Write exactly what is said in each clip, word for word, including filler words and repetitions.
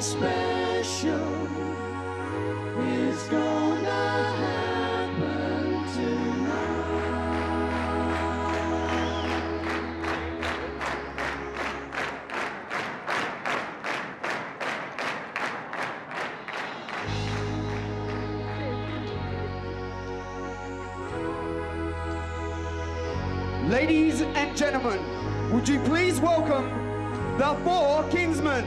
special is gonna happen tonight. Ladies and gentlemen, would you please welcome the Four Kinsmen?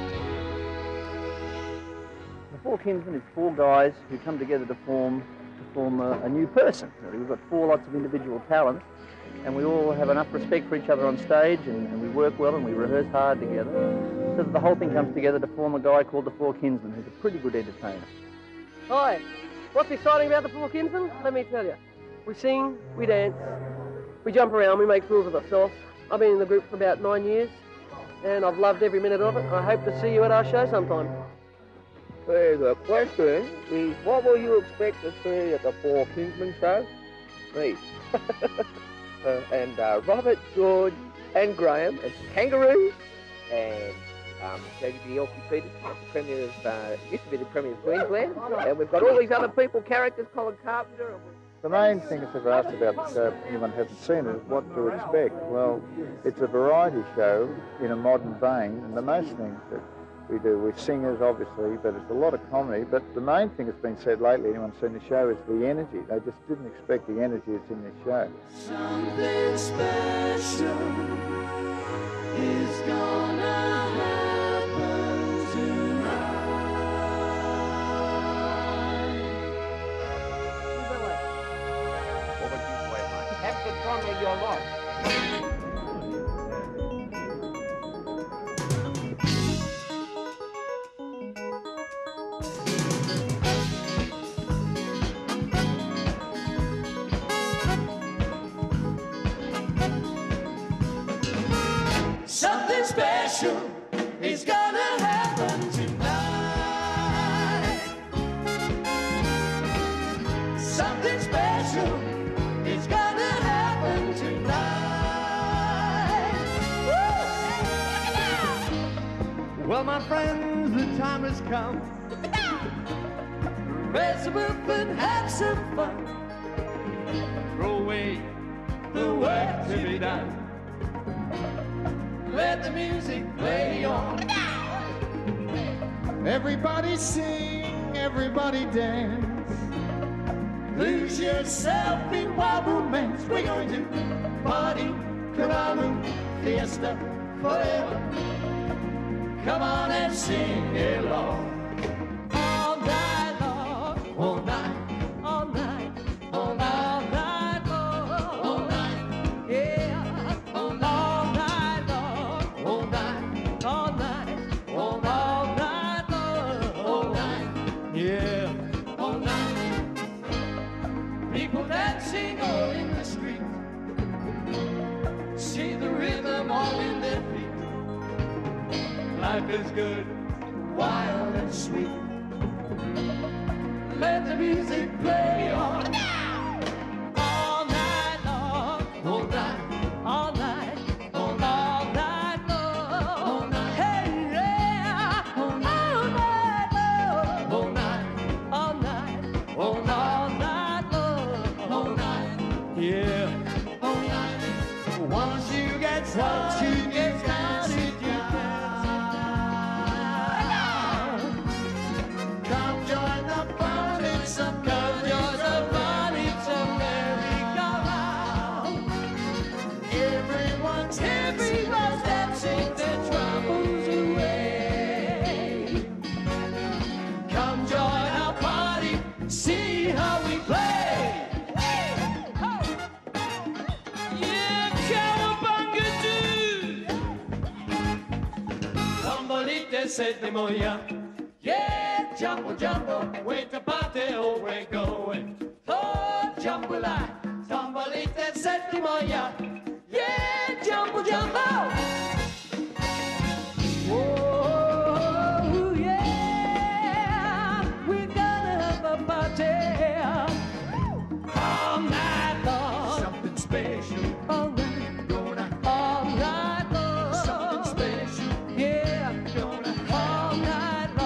The Four Kinsmen is four guys who come together to form to form a, a new person. Really. We've got four lots of individual talents, and we all have enough respect for each other on stage, and, and we work well and we rehearse hard together, so that the whole thing comes together to form a guy called the Four Kinsmen, who's a pretty good entertainer. Hi, what's exciting about the Four Kinsmen? Let me tell you. We sing, we dance, we jump around, we make fools of ourselves. I've been in the group for about nine years, and I've loved every minute of it. I hope to see you at our show sometime. Well, the question is, what will you expect to see at the Four Kinsmen show? Me. uh, and uh, Robert, George, and Graham, and Kangaroos, and um, J B Elkie Peters, the Premier of, uh, used to be the Premier of Queensland, and we've got all these other people, characters, Colin Carpenter. And the main thing if they've asked about the show, anyone hasn't seen it, is what to expect. Well, it's a variety show in a modern vein, and the most things that we do, we're singers obviously, but it's a lot of comedy. But the main thing that's been said lately, anyone's seen the show, is the energy. They just didn't expect the energy that's in this show. Something special is gonna happen tonight. Have the drum in your life. Something special is gonna happen tonight. Something special is gonna happen tonight. Woo! Well, my friends, the time has come. Raise them up and have some fun. Throw away The work to be done. Let the music play on. everybody sing, everybody dance. Lose yourself in wild romance. We're going to party, caramba, fiesta, forever. Come on and sing along. All night long, all night, all night, all night, all night long, all night, yeah, all night long, all night, all night, all night long, all night, yeah, all night. People dancing all in the street, see the rhythm all in their feet. Life is good, wild and sweet. Let the music play on. All night long, all night, all night, all night long, all night, hey yeah, all night long, all night, all night, all night long, all night, yeah, all night. Once you get started, you get started, you can. Come join the fun, it's some come join the fun, it's a merry-go-round. Everyone's everyone's dancing their troubles away. Come join our party, see how we play. Yeah, cowabunga do. Tombolite sétimo ya. Yeah, jumbo jumbo, wait to party, oh we're going. Oh, jambalaya, tombolite sétimo ya. Yeah, jumbo jumbo. Oh yeah, we're gonna have a party all night long. Something special. All night, gonna all night long. Something special. Yeah, gonna all night long.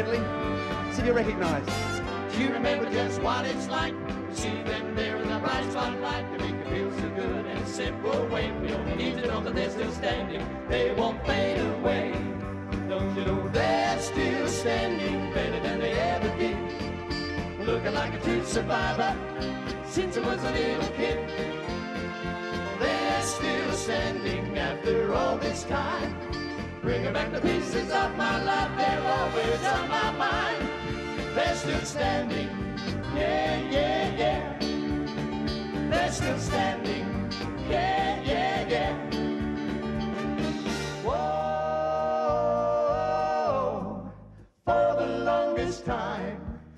medley. See if you recognise. Do you remember just what it's like to see them there in the bright spotlight? To make you feel so good in a simple way. We only need to know that they're still standing. They won't fade away. Don't you know they're still standing better than they ever did? Looking like a true survivor since I was a little kid. They're still standing after all this time. Bringing back the pieces of my life, they're always on my mind. They're still standing, yeah, yeah, yeah. They're still standing, yeah, yeah, yeah. Whoa, for the longest time.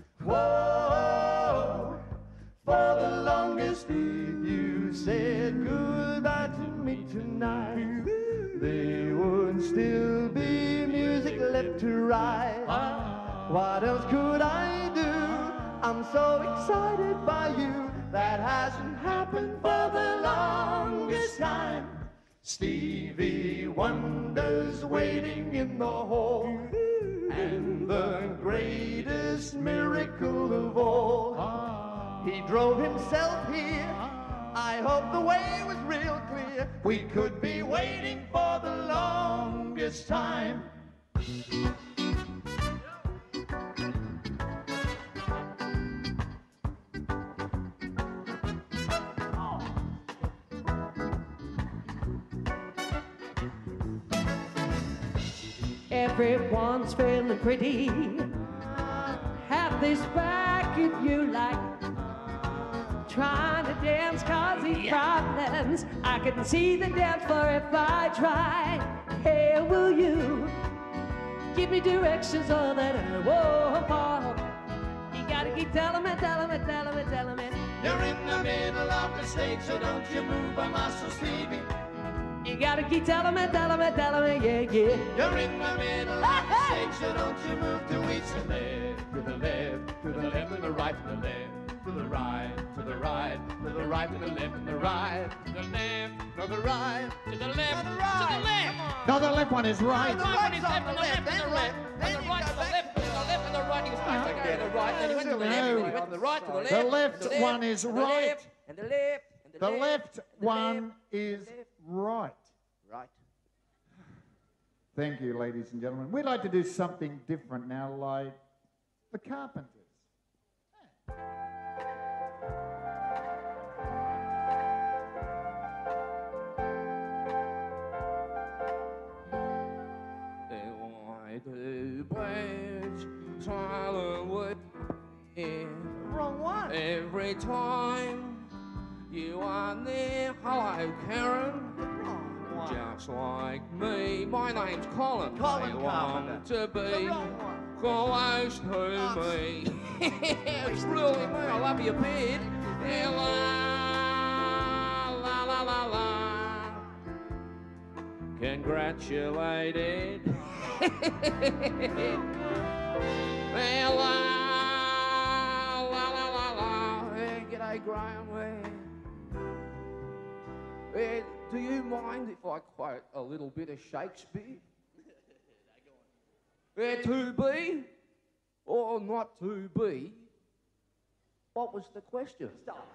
Whoa, for the longest, if you said goodbye to me tonight, there would still be music left to write. What else could I do? I'm so excited by you. That hasn't happened for the longest time. Stevie Wonder's waiting in the hall, and the greatest miracle of all, he drove himself here. I hope the way was real clear. We could be waiting for the longest time. Everyone's feeling pretty. Have this back if you like. Trying to dance cause he's problems. I can see the dance floor if I try. Hey, will you give me directions all that I won't fall? You gotta keep telling me, telling me, telling me, telling me. You're in the middle of the stage, so don't you move a muscle, Stevie. You gotta keep telling me, telling me, telling me, yeah, yeah. You're in the middle of the stage, so don't you move to each and left, to the left, to the left, to the right, to the left, to the right, to the right, to the right, to the left, to the right, to the left, to the right, to the left, to the left. No, the left one is right. The right one is left, and the left, and the right, and the right, to the left, to the left, and the right. He was supposed to go to the right, then he went to the left, then he went to the right, to the left. The left one is right. And the left, and the The left. left one is right. Right. Thank you, ladies and gentlemen. We'd like to do something different now, like the Carpenters. Wrong one. Every time you are near, hello Karen. Wrong one. Just like me, my name's Colin. Colin They Carpenter. want to The be wrong one. close to me. It's really me. I love your beard. Yeah, la la la la la. Congratulated. Yeah, la la la la la. Hey, g'day, Graham. Hey, do you mind if I quote a little bit of Shakespeare? Yeah, to be or not to be? What was the question? Stop.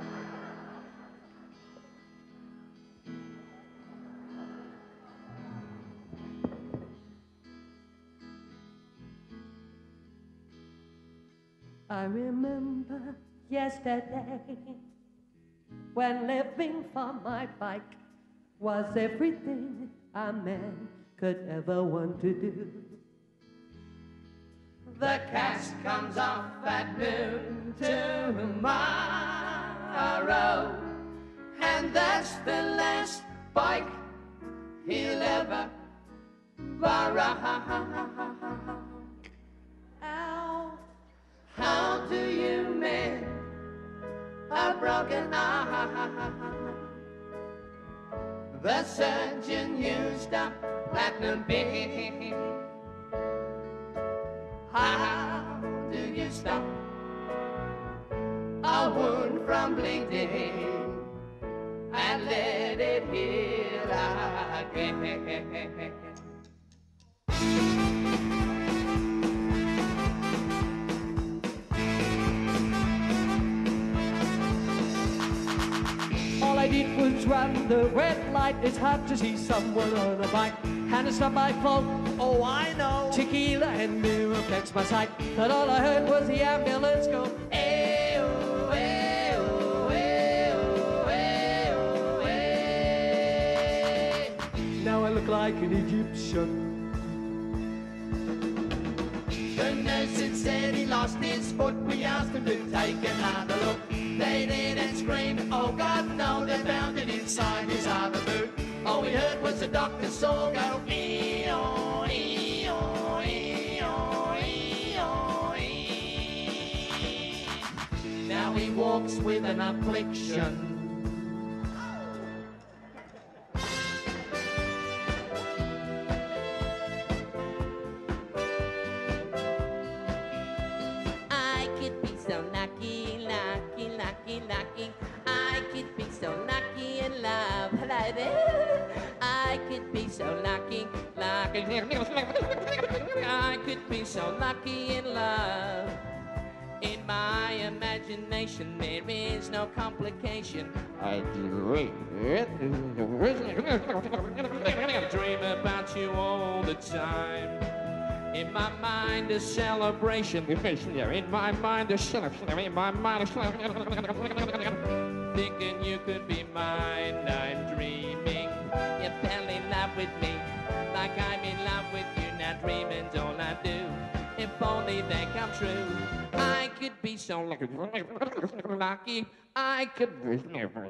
I remember yesterday when living for my bike was everything a man could ever want to do. The cast comes off at noon tomorrow, and that's the last bike he'll ever borrow. Ow. How do you mend a broken arm? The surgeon used up platinum beam. How do you stop a wound from bleeding and let it heal again? I did was run the red light. It's hard to see someone on a bike, and it's not my fault. Oh, I know. Tequila and beer affects my sight, but all I heard was the ambulance go, "Ayo, ayo, ayo, ayo, ayo." Now I look like an Egyptian. The nurse had said he lost his foot. We asked him to take another look. They did and screamed, oh God, no, they found it inside his other boot. All we heard was the doctor's saw go, ee-oh, ee-oh, ee-oh, ee-oh, ee. Now he walks with an affliction. I could be so lucky, lucky, lucky, lucky. I could be so lucky in love. Hello there. I could be so lucky, lucky. I could be so lucky in love. In my imagination, there is no complication. I dream about you all the time. In my mind, a celebration. In my mind, a celebration. In my mind, a celebration. Thinking you could be mine, I'm dreaming. You fell in love with me, like I'm in love with you. Now dreaming's all I do. If only they come true. I could be so lucky. I could be.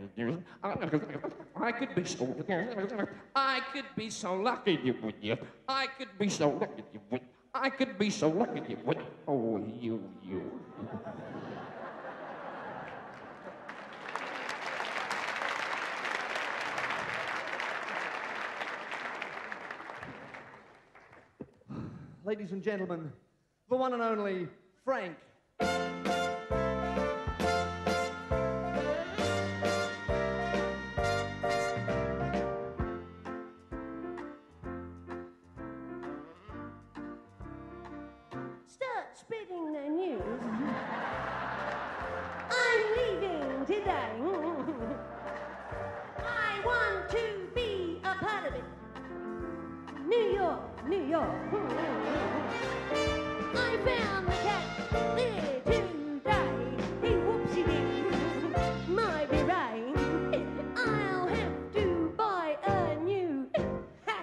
I could be so. I could be so lucky you would. I could be so lucky you would. I could be so lucky you would. Oh, you, you. Ladies and gentlemen, the one and only Frank. Start spreading the news. I'm leaving today. I want to be a part of it. New York, New York. I found the cat there today. He whoopsie doo, might be right. I'll have to buy a new hat.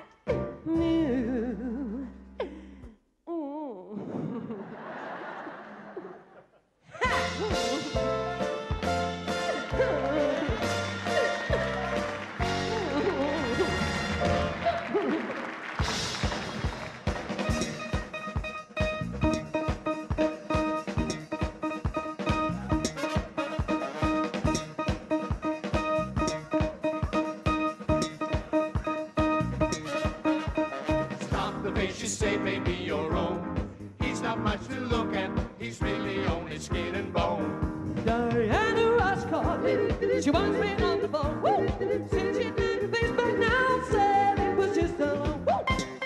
New. Mm. Hat. You say maybe your own. He's not much to look at. He's really only skin and bone. Diana Roscoe, she once been on the phone. Woo! Since she did her face, but now said it was just a loan. Woo!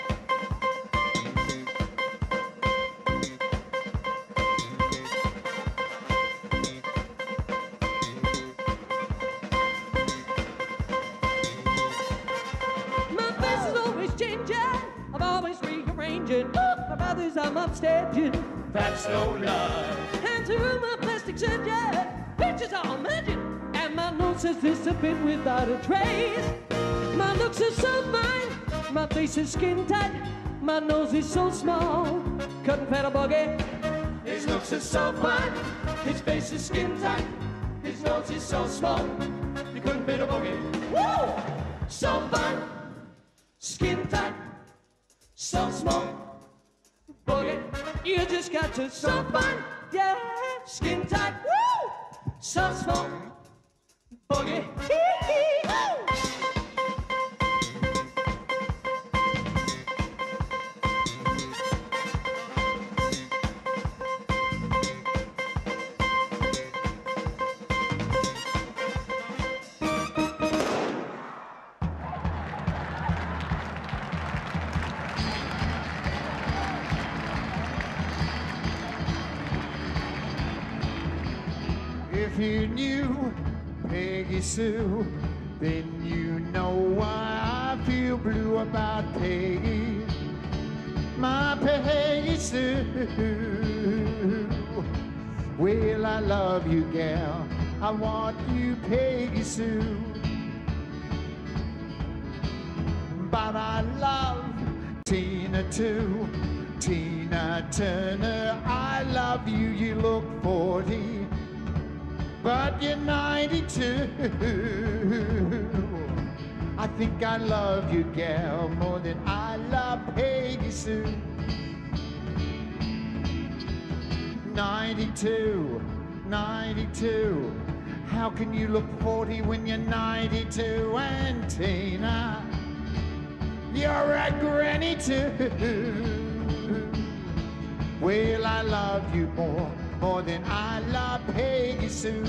My face is always changing. I'm always rearranging. My brothers, I'm upstaging. That's no love. And through my plastic surgery, pictures all magic. And my nose has disappeared without a trace. My looks are so fine, my face is skin tight. My nose is so small, couldn't fit a boogie. His looks are so fine, his face is skin tight. His nose is so small, you couldn't fit a boogie. Woo! So fine, skin tight, so small, boogie. You just got to so fine, yeah, Skin tight, woo, so small, boogie. If you knew Peggy Sue, then you know why I feel blue about Peggy, my Peggy Sue. Well, I love you, gal, I want you, Peggy Sue. But I love Tina too, Tina Turner, I love you, you look forty, but you're ninety-two. I think I love you, gal, more than I love Peggy Sue. ninety-two, ninety-two, how can you look forty when you're ninety-two? And Tina, you're a granny too. Well, I love you more, more than I love Peggy Sue.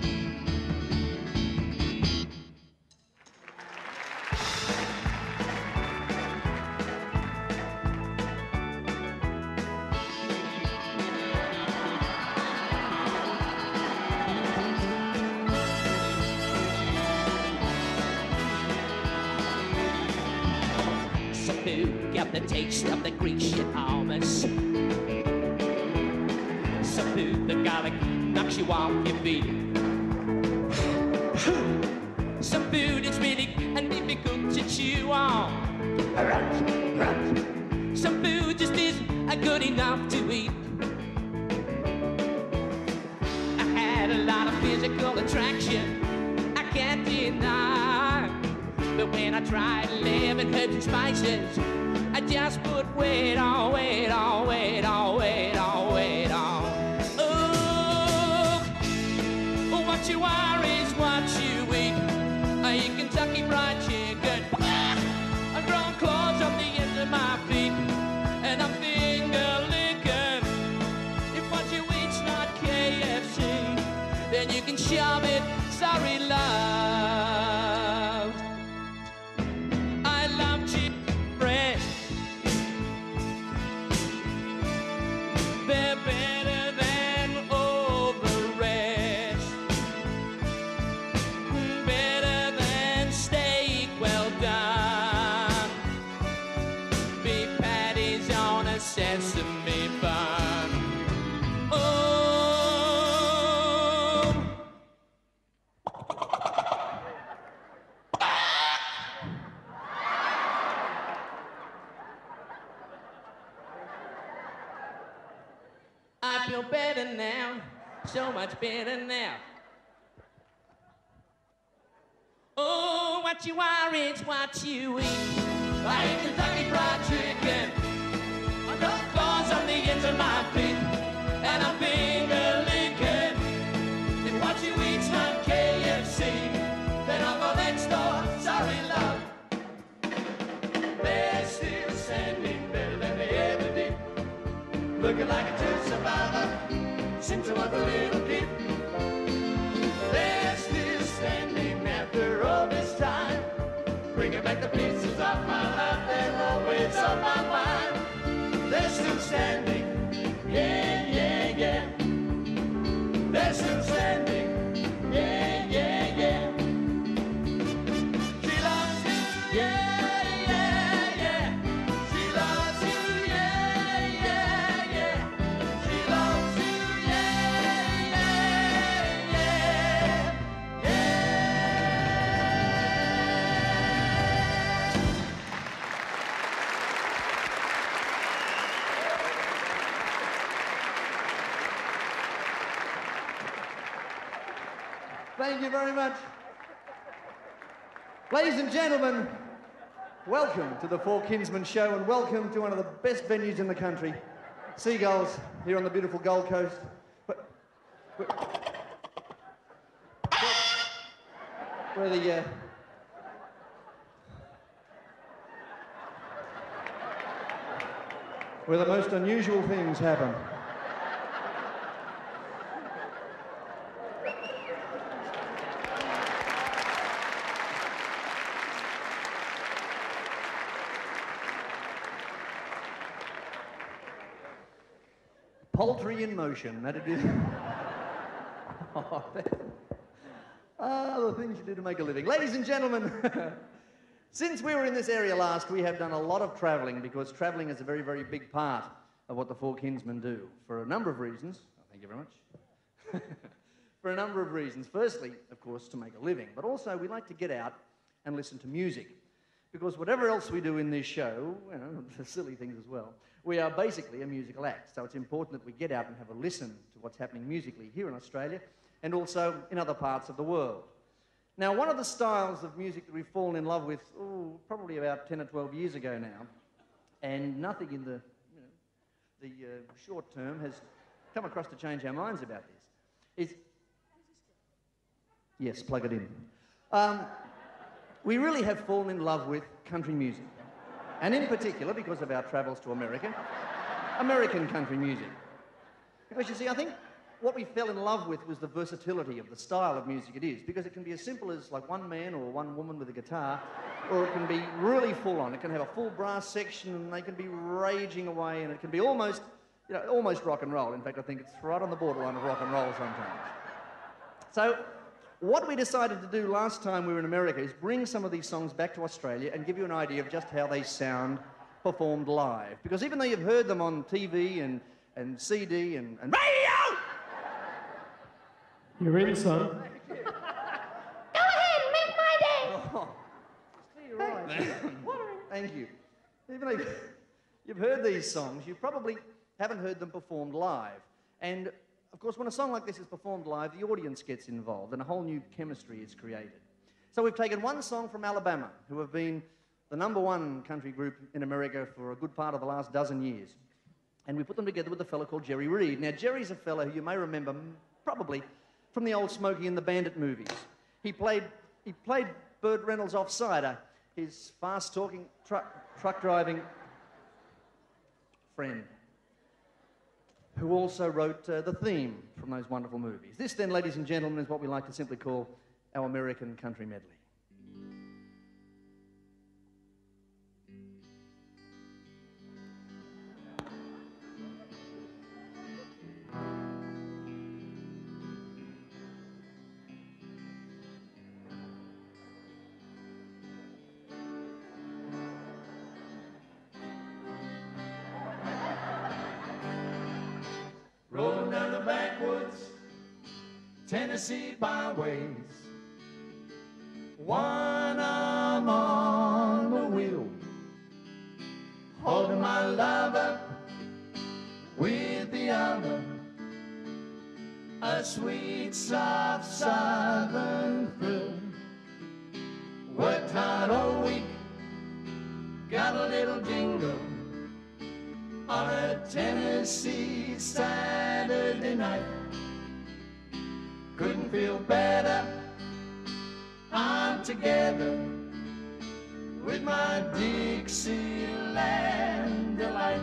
Got the taste of the Grecian almonds. Some food that garlic knocks you off your feet. Some food is really and difficult to chew on. Some food just isn't good enough to eat. I had a lot of physical attraction, I can't deny. But when I tried living herbs and spices, I just put weight on, weight on, weight on, weight on, weight on. Oh, what you are is what you eat. A Kentucky Fried Chicken, I've grown claws up the ends of my feet, and I'm finger licking. If what you eat's not K F C, then you can shove it. Sorry, love. I love cheap bread. They're better than all the rest. Better than steak well done. Beef patties on a sesame bun. Oh. I feel better now, so much better now. Oh, what you are is what you eat. I eat Kentucky Fried Chicken. I got claws on the ends of my feet, and I'm finger licking. If what you eat's not K F C, then I'll go next door. Sorry, love. They're still standing better than they ever did. Looking like a true survivor since I was a little kid. They're still standing after all this time, bringing back the pieces of my life. They're always on my mind. They're still standing, yeah, yeah, yeah. They're still standing, yeah, yeah, yeah. She loves you, yeah, yeah, yeah. She loves you, yeah, yeah, yeah. She loves you, yeah, yeah, yeah, yeah. Thank you very much. Ladies and gentlemen, welcome to the Four Kinsmen show, and welcome to one of the best venues in the country, Seagulls, here on the beautiful Gold Coast. But, but, where the, uh, where the most unusual things happen. Poultry in motion, that it is. Oh, that- Ah, the things you do to make a living. Ladies and gentlemen, since we were in this area last, we have done a lot of travelling because travelling is a very, very big part of what the Four Kinsmen do for a number of reasons. Oh, thank you very much. For a number of reasons. Firstly, of course, to make a living, but also we like to get out and listen to music. Because whatever else we do in this show, you know, the silly things as well, we are basically a musical act. So it's important that we get out and have a listen to what's happening musically here in Australia and also in other parts of the world. Now, one of the styles of music that we've fallen in love with, oh, probably about ten or twelve years ago now, and nothing in the, you know, the uh, short term has come across to change our minds about this, is... Yes, plug it in. Um, we really have fallen in love with country music. And in particular, because of our travels to America, American country music. Because you see, I think what we fell in love with was the versatility of the style of music it is, because it can be as simple as like one man or one woman with a guitar, or it can be really full on. It can have a full brass section and they can be raging away, and it can be almost, you know, almost rock and roll. In fact, I think it's right on the borderline of rock and roll sometimes. So, what we decided to do last time we were in America is bring some of these songs back to Australia and give you an idea of just how they sound performed live. Because even though you've heard them on T V and, and C D and, and radio... You're in, son. Go ahead, make my day. Oh, you're right. Thank you. Even though you've heard these songs, you probably haven't heard them performed live. And of course, when a song like this is performed live, the audience gets involved and a whole new chemistry is created. So we've taken one song from Alabama, who have been the number one country group in America for a good part of the last dozen years. And we put them together with a fellow called Jerry Reed. Now, Jerry's a fellow who you may remember probably from the old Smokey and the Bandit movies. He played, he played Burt Reynolds' Offsider, his fast-talking, truck, truck-driving friend, who also wrote uh, the theme from those wonderful movies. This then, ladies and gentlemen, is what we like to simply call our American country medley. Rolling down the backwoods, Tennessee byways, one arm on the wheel, holding my lover with the other, a sweet, soft southern thrill. Worked hard all week, got a little jingle on a Tennessee Saturday night. Couldn't feel better, I'm together with my Dixieland delight.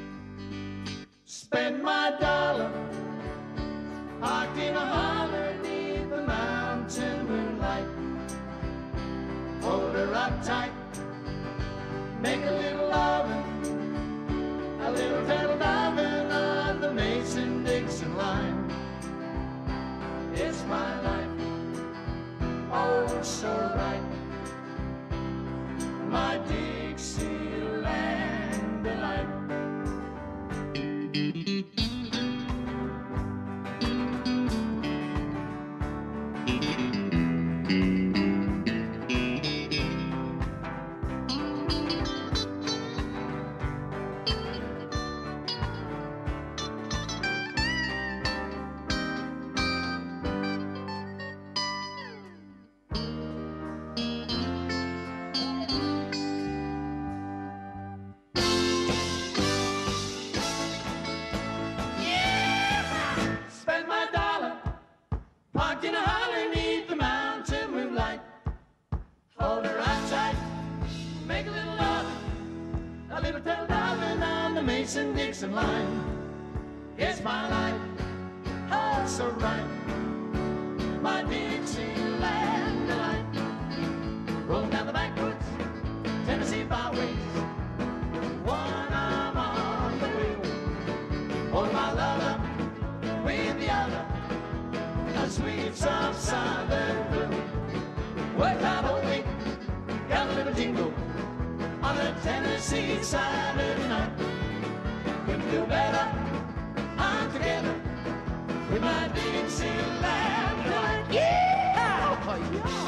Spend my dollar, parked in a holler neath the mountain moonlight. Hold her up tight, make a little lovin', a little turtle diving on the Mason-Dixon line. It's my life, oh so right, my Dixieland delight. In a holler neath the mountain moonlight, hold her out tight, make a little love, a little turtle diving on the Mason-Dixon line. It's my life, oh so right, my Dixieland delight. Rolling down the backwoods, Tennessee byways, one arm on the wheel, hold my lover with the other, a sweet, soft southern blue. Tennessee Saturday night. Couldn't do better. I'm together with my Dixieland delight. Yeah! Oh, yeah.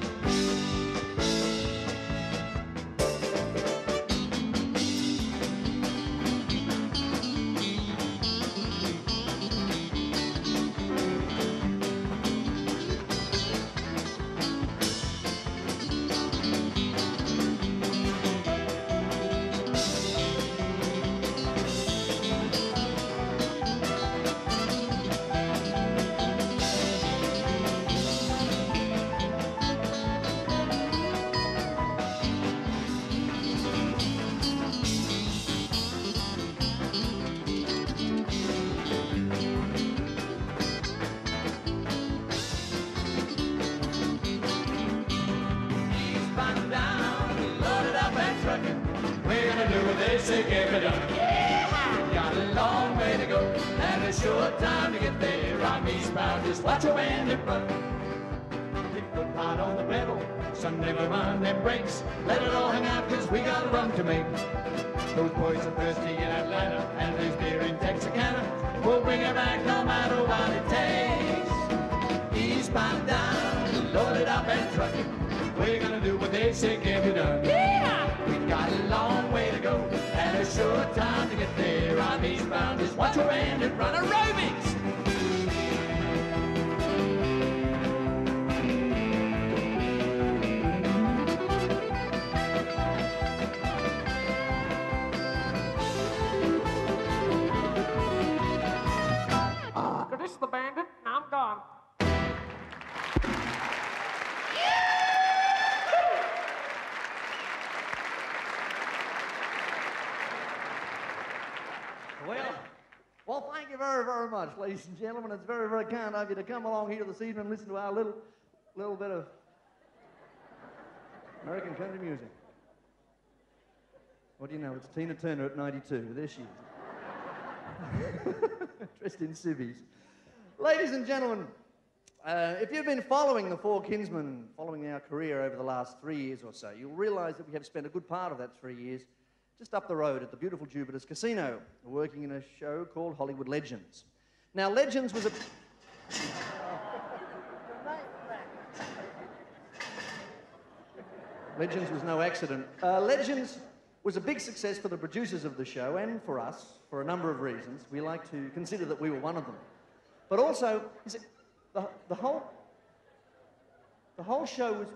Say get it done. Yeah! Got a long way to go and a short time to get there. I'm eastbound, just watch your wind and run. Keep the foot hard on the pedal, son, never mind them brakes. Let it all hang out, cause we got a run to make. Those boys are thirsty in Atlanta, and there's beer in Texarkana. We'll bring it back no matter what it takes. Eastbound down, loaded up and trucking. We're gonna do what they say get it done. Yeah! We've got a long way to go and a short time to get there. I'm eastbound, just watch your hand and run aerobics. This is the bandit, and I'm gone. Well, well, thank you very, very much, ladies and gentlemen. It's very, very kind of you to come along here this evening and listen to our little, little bit of American country music. What do you know? It's Tina Turner at ninety-two. There she is. Dressed in civvies. Ladies and gentlemen, uh, if you've been following the Four Kinsmen, following our career over the last three years or so, you'll realise that we have spent a good part of that three years just up the road at the beautiful Jupiter's Casino, working in a show called Hollywood Legends. Now, Legends was a... Legends was no accident. Uh, Legends was a big success for the producers of the show and for us, for a number of reasons. We like to consider that we were one of them. But also, is it, the, the, whole, the whole show was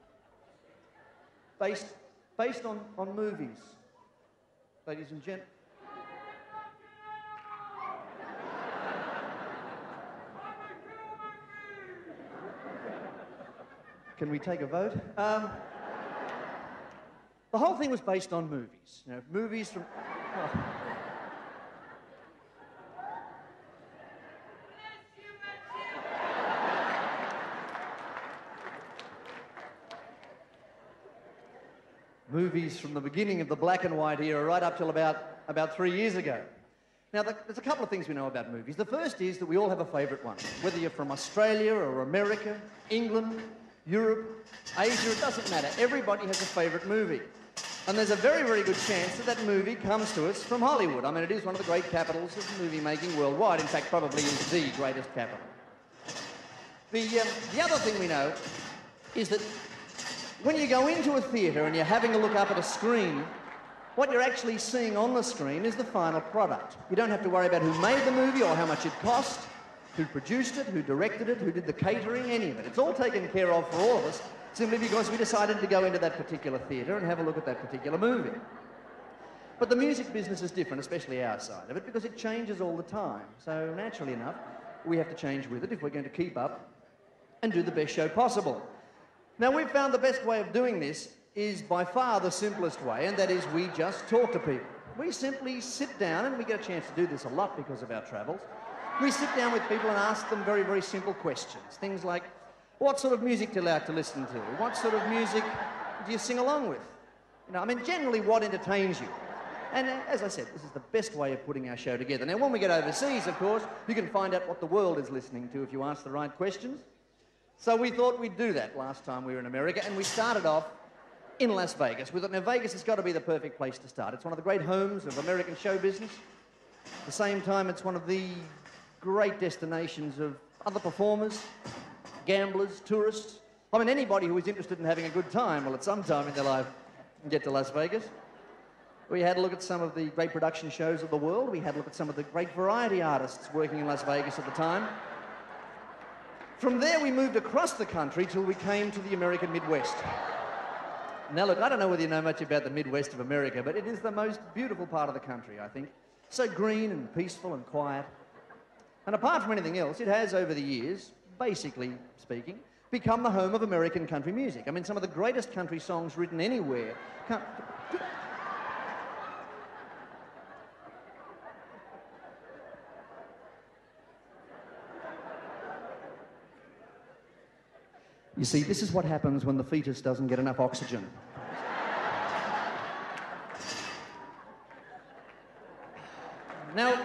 based, based on, on movies. Ladies and gentlemen. Can we take a vote? Um, the whole thing was based on movies. You know, movies from... Oh. Movies from the beginning of the black and white era right up till about, about three years ago. Now, the, there's a couple of things we know about movies. The first is that we all have a favourite one. Whether you're from Australia or America, England, Europe, Asia, it doesn't matter. Everybody has a favourite movie. And there's a very, very good chance that that movie comes to us from Hollywood. I mean, it is one of the great capitals of movie-making worldwide. In fact, probably is the greatest capital. The, um, the other thing we know is that when you go into a theatre and you're having a look up at a screen, what you're actually seeing on the screen is the final product. You don't have to worry about who made the movie or how much it cost, who produced it, who directed it, who did the catering, any of it. It's all taken care of for all of us, simply because we decided to go into that particular theatre and have a look at that particular movie. But the music business is different, especially our side of it, because it changes all the time. So naturally enough, we have to change with it if we're going to keep up and do the best show possible. Now, we've found the best way of doing this is by far the simplest way, and that is we just talk to people. We simply sit down, and we get a chance to do this a lot because of our travels. We sit down with people and ask them very, very simple questions. Things like, what sort of music do you like to listen to? What sort of music do you sing along with? You know, I mean, generally, what entertains you? And uh, as I said, this is the best way of putting our show together. Now, when we get overseas, of course, you can find out what the world is listening to if you ask the right questions. So we thought we'd do that last time we were in America, and we started off in Las Vegas. We thought, now Vegas has got to be the perfect place to start. It's one of the great homes of American show business. At the same time, it's one of the great destinations of other performers, gamblers, tourists. I mean, anybody who is interested in having a good time, well, at some time in their life, can get to Las Vegas. We had a look at some of the great production shows of the world. We had a look at some of the great variety artists working in Las Vegas at the time. From there, we moved across the country till we came to the American Midwest. Now, look, I don't know whether you know much about the Midwest of America, but it is the most beautiful part of the country, I think. So green and peaceful and quiet. And apart from anything else, it has, over the years, basically speaking, become the home of American country music. I mean, some of the greatest country songs written anywhere. Come... You see, this is what happens when the fetus doesn't get enough oxygen. Now,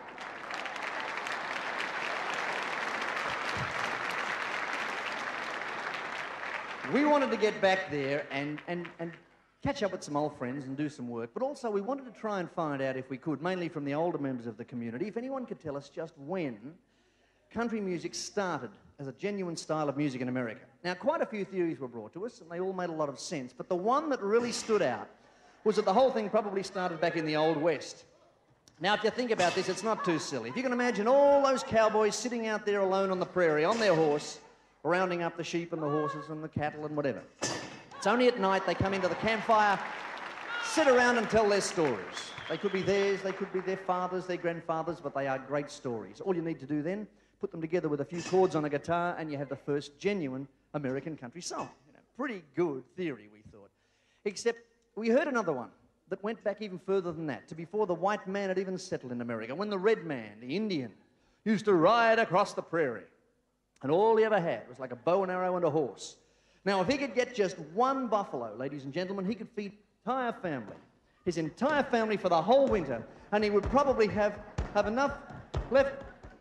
we wanted to get back there and, and, and catch up with some old friends and do some work, but also we wanted to try and find out, if we could, mainly from the older members of the community, if anyone could tell us just when country music started as a genuine style of music in America. Now, quite a few theories were brought to us, and they all made a lot of sense, but the one that really stood out was that the whole thing probably started back in the Old West. Now, if you think about this, it's not too silly. If you can imagine all those cowboys sitting out there alone on the prairie, on their horse, rounding up the sheep and the horses and the cattle and whatever. It's only at night they come into the campfire, sit around and tell their stories. They could be theirs, they could be their fathers, their grandfathers, but they are great stories. All you need to do then, put them together with a few chords on a guitar, and you have the first genuine American country song. You know, pretty good theory, we thought. Except we heard another one that went back even further than that, to before the white man had even settled in America, when the red man, the Indian, used to ride across the prairie, and all he ever had was like a bow and arrow and a horse. Now, if he could get just one buffalo, ladies and gentlemen, he could feed his entire family, his entire family for the whole winter, and he would probably have, have enough left.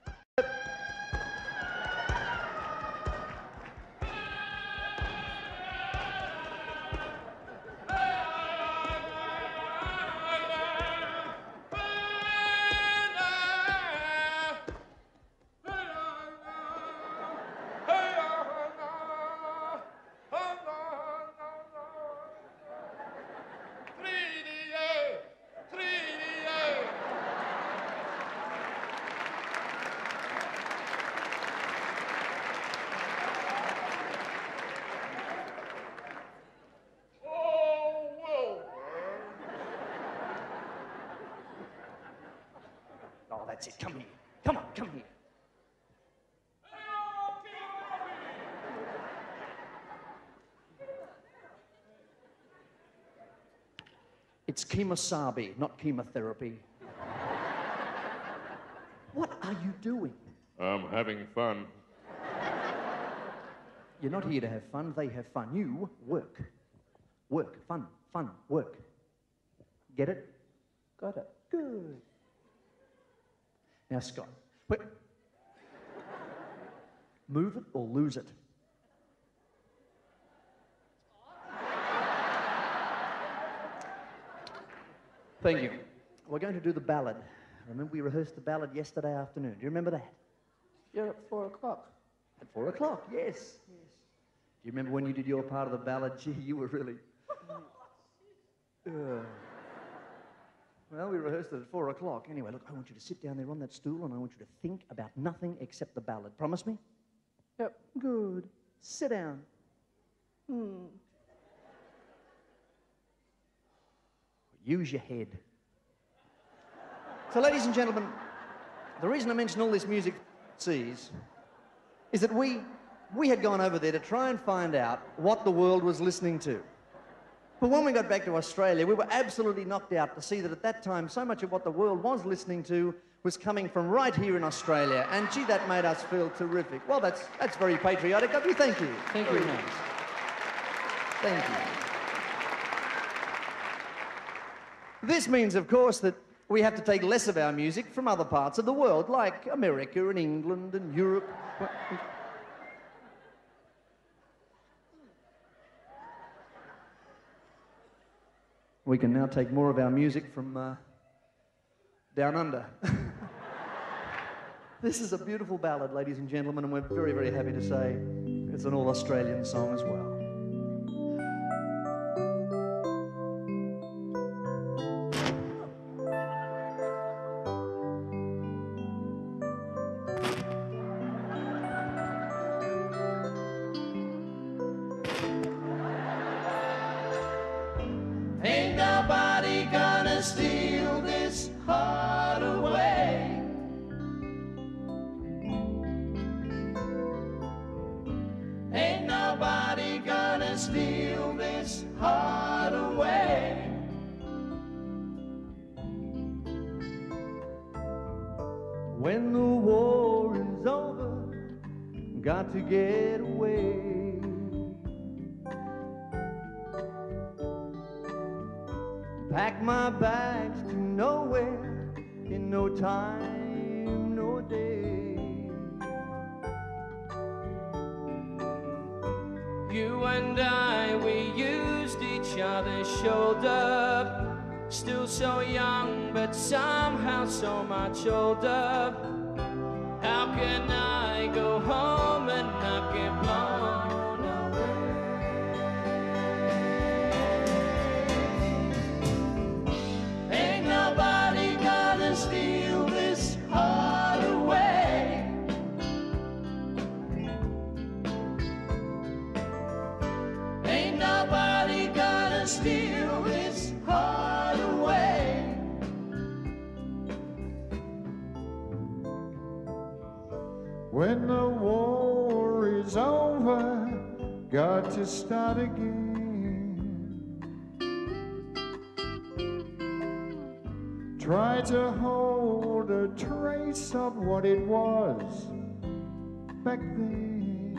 That's it. Come here. Come on, come here. It's kemosabe, not chemotherapy. What are you doing? I'm having fun. You're not here to have fun. They have fun. You work. Work. Fun. Fun. Work. Get it? Got it. Good. Now, Scott, wait. Move it or lose it. Thank you. We're going to do the ballad. Remember, we rehearsed the ballad yesterday afternoon. Do you remember that? Yeah, at four o'clock. At four o'clock, yes. Yes. Do you remember when you did your part of the ballad? Gee, you were really... uh. Well, we rehearsed it at four o'clock. Anyway, look, I want you to sit down there on that stool and I want you to think about nothing except the ballad. Promise me? Yep. Good. Sit down. Hmm. Use your head. So, ladies and gentlemen, the reason I mention all this music sees is that we, we had gone over there to try and find out what the world was listening to. But when we got back to Australia, we were absolutely knocked out to see that at that time, so much of what the world was listening to was coming from right here in Australia. And gee, that made us feel terrific. Well, that's, that's very patriotic of you. Thank you. Thank very you. nice. Thank you. This means, of course, that we have to take less of our music from other parts of the world, like America and England and Europe. we can now take more of our music from uh, down under. This is a beautiful ballad, ladies and gentlemen, and we're very, very happy to say it's an all-Australian song as well. Ain't nobody gonna steal this heart away. Ain't nobody gonna steal this heart away. When the war is over, got to get away. Pack my bags to nowhere in no time, no day. You and I, we used each other's shoulder. Still so young, but somehow so much older. How can I go home and not get blown away? Ain't nobody gonna steal this heart away. Ain't nobody gonna steal this heart away. When the war is over, got to start again. Try to hold a trace of what it was back then.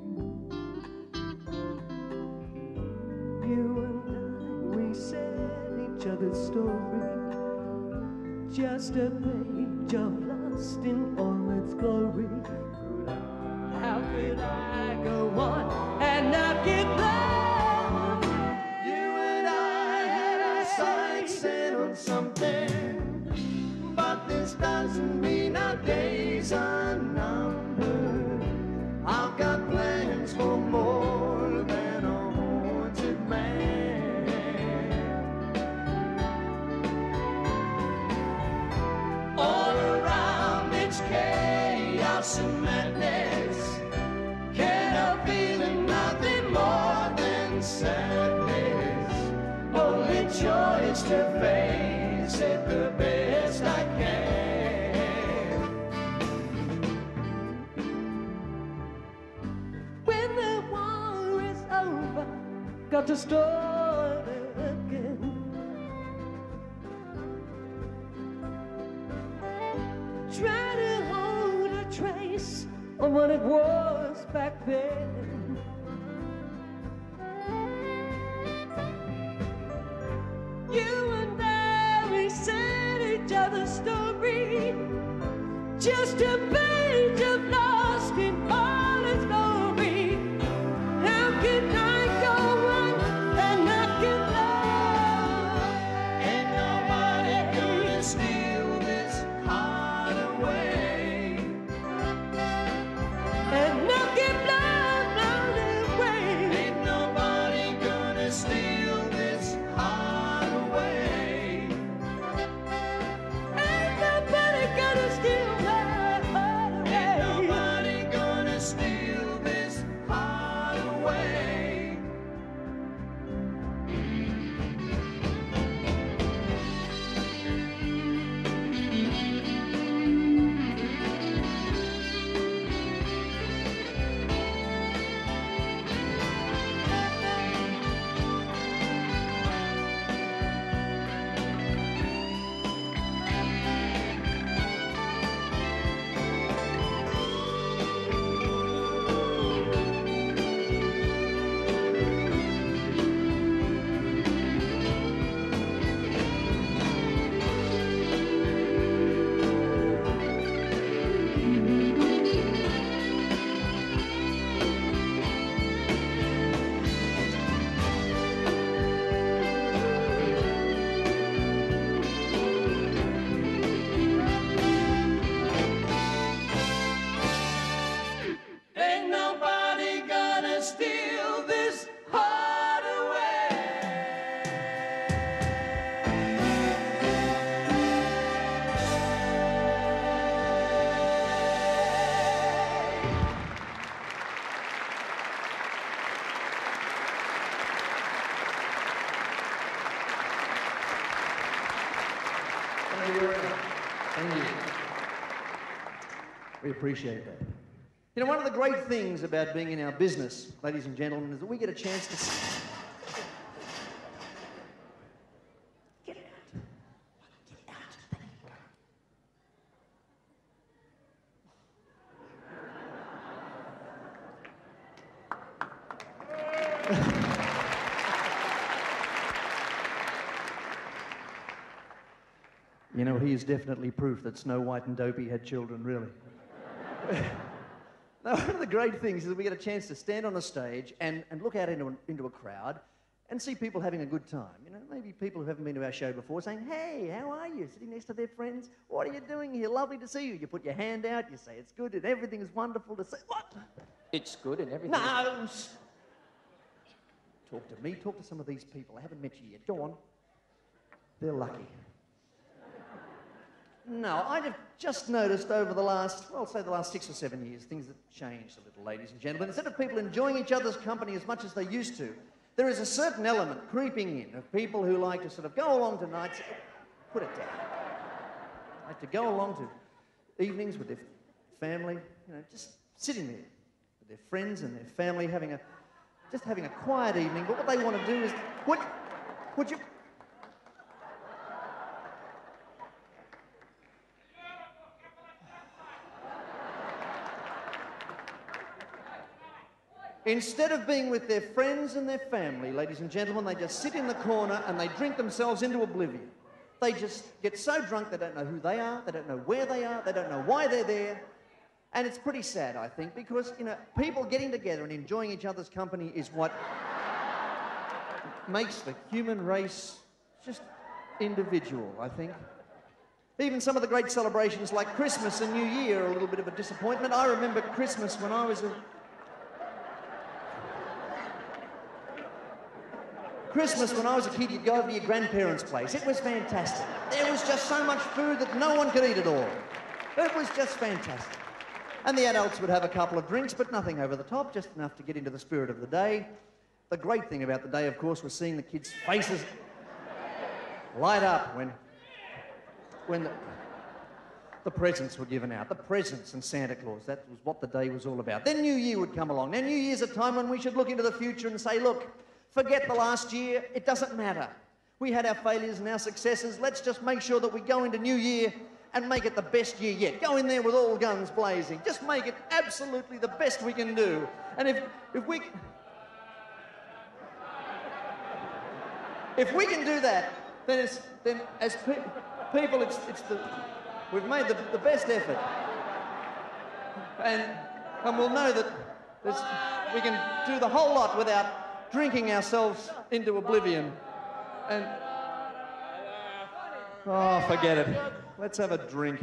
You and I, we said each other's story. Just a page of lost in all its glory. How could I go on and not get blown? You and I had our sights set on something, but this doesn't mean our days are numbered. I've got plans for more than a haunted man. All around it's chaos and madness. Can't help feeling nothing more than sadness. Only choice to face it the best I can. When the war is over, got to start again. Try to hold a trace of what it was back then. You and I, we said each other's story. Just a page of lost in all its glory. How can I go on and not get lost? Ain't nobody gonna steal this heart away. And not get blown, blown away. Ain't nobody gonna steal this heart away. Ain't nobody gonna steal my heart. appreciate that. You know, one of the great things about being in our business, ladies and gentlemen, is that we get a chance to... Get out. Get out. You know, he is definitely proof that Snow White and Dopey had children, really. Now, one of the great things is that we get a chance to stand on a stage and, and look out into, an, into a crowd and see people having a good time. You know, maybe people who haven't been to our show before saying, hey, how are you? Sitting next to their friends. What are you doing here? Lovely to see you. You put your hand out, you say it's good and everything is wonderful to say. What? It's good and everything. No! Talk to me. Talk to some of these people. I haven't met you yet. Go on. They're lucky. No, I've just noticed over the last, well, say the last six or seven years, things have changed a little, ladies and gentlemen. Instead of people enjoying each other's company as much as they used to, there is a certain element creeping in of people who like to sort of go along to nights, put it down, like to go along to evenings with their family, you know, just sitting there with their friends and their family, having a, just having a quiet evening. But what they want to do is, would, would you... Instead of being with their friends and their family, ladies and gentlemen, they just sit in the corner and they drink themselves into oblivion. They just get so drunk they don't know who they are, they don't know where they are, they don't know why they're there. And it's pretty sad, I think, because, you know, people getting together and enjoying each other's company is what makes the human race just individual, I think. Even some of the great celebrations like Christmas and New Year are a little bit of a disappointment. I remember Christmas when I was a... Christmas, when I was a kid, you'd go over to your grandparents' place. It was fantastic. There was just so much food that no one could eat it all. It was just fantastic. And the adults would have a couple of drinks, but nothing over the top, just enough to get into the spirit of the day. The great thing about the day, of course, was seeing the kids' faces light up when, when the, the presents were given out. The presents and Santa Claus, that was what the day was all about. Then New Year would come along. Now, New Year's a time when we should look into the future and say, look, forget the last year, it doesn't matter. We had our failures and our successes. Let's just make sure that we go into New Year and make it the best year yet. Go in there with all guns blazing. Just make it absolutely the best we can do. And if, if we... If we can do that, then, it's, then as pe people, it's, it's the... We've made the, the best effort. And, and we'll know that we can do the whole lot without drinking ourselves into oblivion. And... Oh, forget it. Let's have a drink.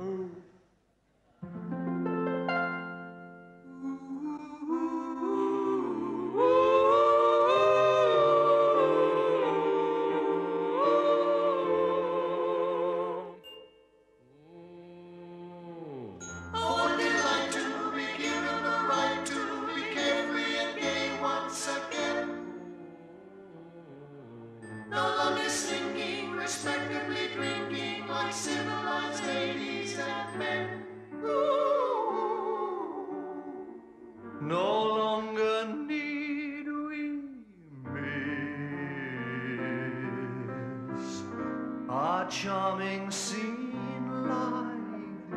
Charming scene like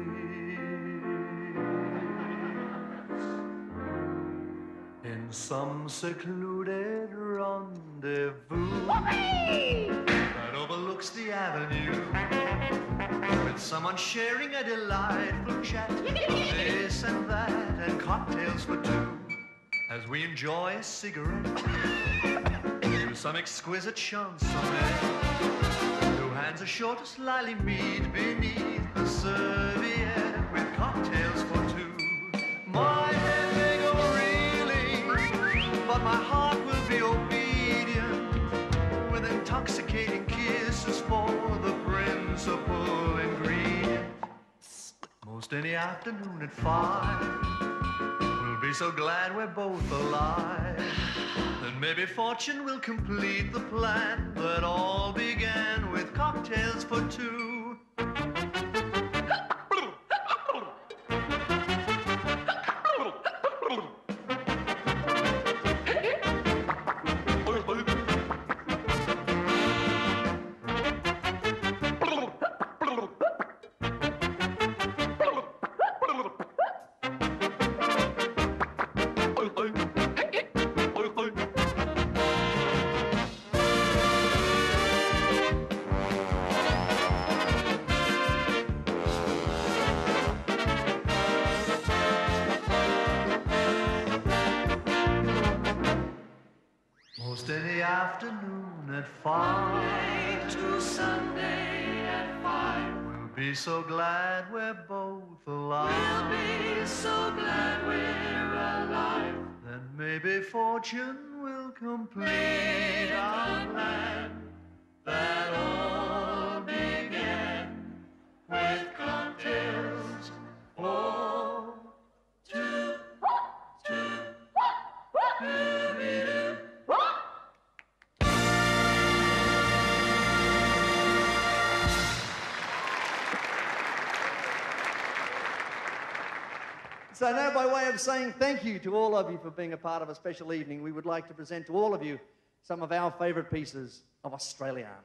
this in some secluded rendezvous that overlooks the avenue, with someone sharing a delightful chat of this and that and cocktails for two as we enjoy a cigarette to some exquisite chanson. Hands are short to slyly meet beneath the serviette with cocktails for two. My head may go reeling, but my heart will be obedient, with intoxicating kisses for the principal ingredient. Most any afternoon at five, we'll be so glad we're both alive. Then maybe fortune will complete the plan that all began with cocktails for two. Most any afternoon at five. Monday to Sunday at five. We'll be so glad we're both alive. We'll be so glad we're alive. Then maybe fortune will complete our plan that all began with cocktails for two, two, doo-doo. So now, by way of saying thank you to all of you for being a part of a special evening, we would like to present to all of you some of our favourite pieces of Australiana.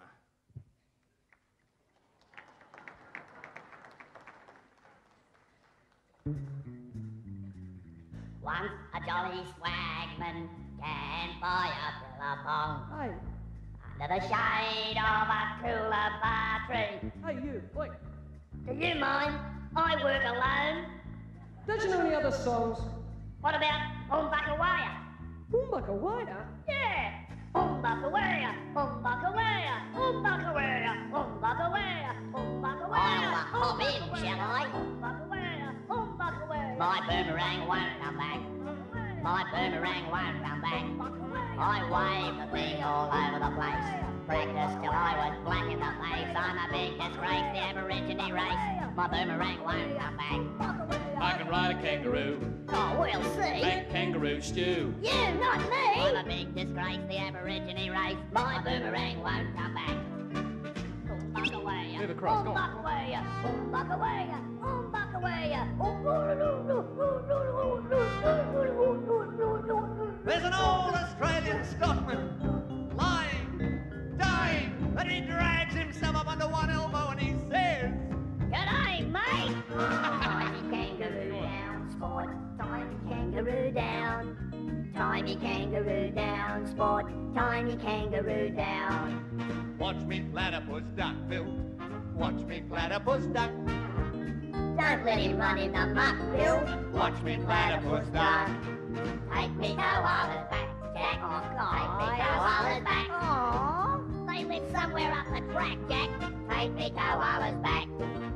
Once a jolly swagman can buy a billabong Hey, under the shade of a coolabah tree. hey, you, wait. Do you mind? I work alone. Don't you know any other songs? What about Umbuckawaya? Umbuckawaya? Yeah! Umbuckawaya, Umbuckawaya, Umbuckawaya, Umbuckawaya, Umbuckawaya. I'll hop in, shall I? Umbuckawaya, Umbuckawaya. My boomerang won't come back. My boomerang won't come back. I wave the thing all over the place. Practiced till I was black in the face. I'm a big disgrace, the Aborigine race. My boomerang won't come back. I can ride a kangaroo, Oh, we'll see. make kangaroo stew. You, not me. I'm a big disgrace, the Aborigine race. My boomerang won't come back. Umbuckawaya, Move across, go on. Umbuckawaya, Umbuckawaya, Umbuckawaya. There's an old Australian Scotsman lying, dying, and he drags himself up under one elbow and he says, G'day, mate. Tiny kangaroo down, sport. Tiny kangaroo down. Tiny kangaroo down, sport. Tiny kangaroo down. Watch me platypus duck, Bill. Watch me platypus duck. Don't let him run in the muck, Bill. Watch me platypus duck. Take me koalas back, Jack. Oh, God. Take me koalas back. Aww. They live somewhere up the track, Jack. Take me koalas back.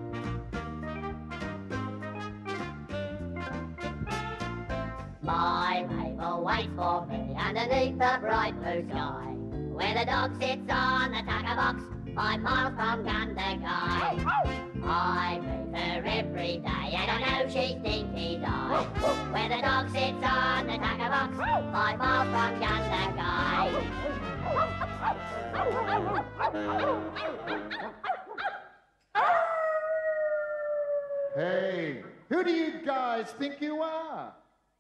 My mate will wait for me underneath the bright blue sky, where the dog sits on the tucker box, five miles from Gundagai. I meet her every day, and I know she thinks he died. Where the dog sits on the tucker box, five miles from Gundagai. Hey, who do you guys think you are?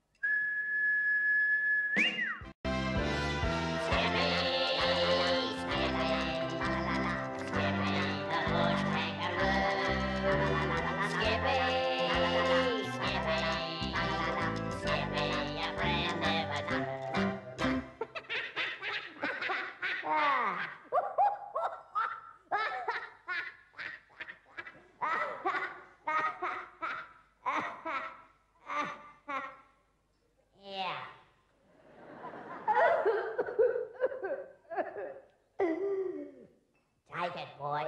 Take it, boys.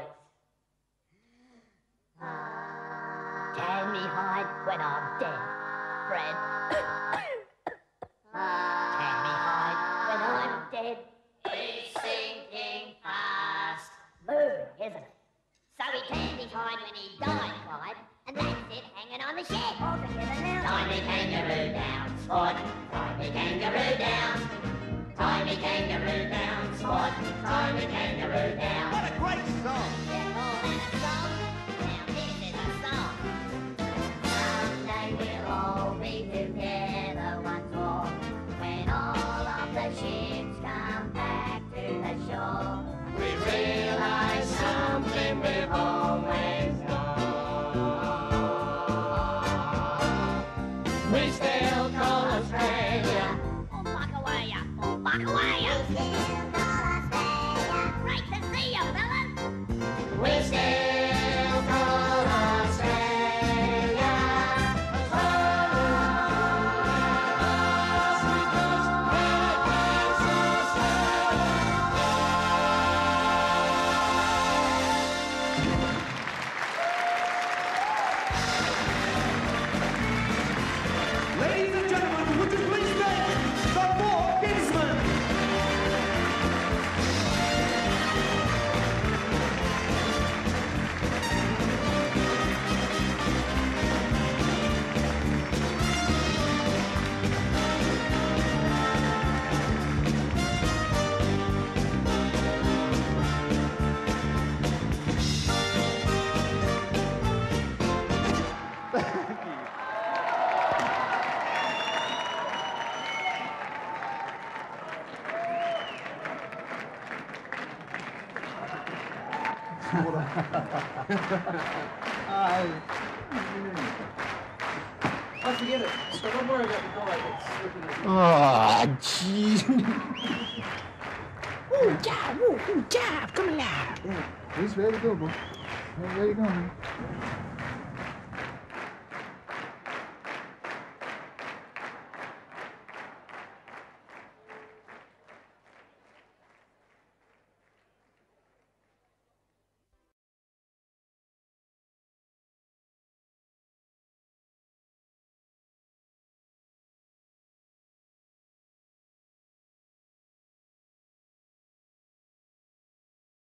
Can me hide when I'm dead, Fred? Can me hide when I'm dead? He's sinking fast. Moving, isn't it? So he can be hide when he died, Clyde, and that's it, hanging on the shed. Tie me kangaroo down, sport. Tie me kangaroo down. Tie me kangaroo down, sport. Tie me kangaroo down. what a great song! Yeah, all in a song. Now this is a song. Someday we'll all be together once more, when all of the ships come back to the shore. We realize something we've always known. We still call Australia Umbuckawaya, Umbuckawaya. We still call Australia. Great to see you, fellas. We still call Australia home. water. uh, oh, forget it. So don't worry about the guy that's looking at you. Oh, jeez. Ooh, job, ooh, ooh, job, come alive. Yeah, he's ready to go, boy. Ready to go, man.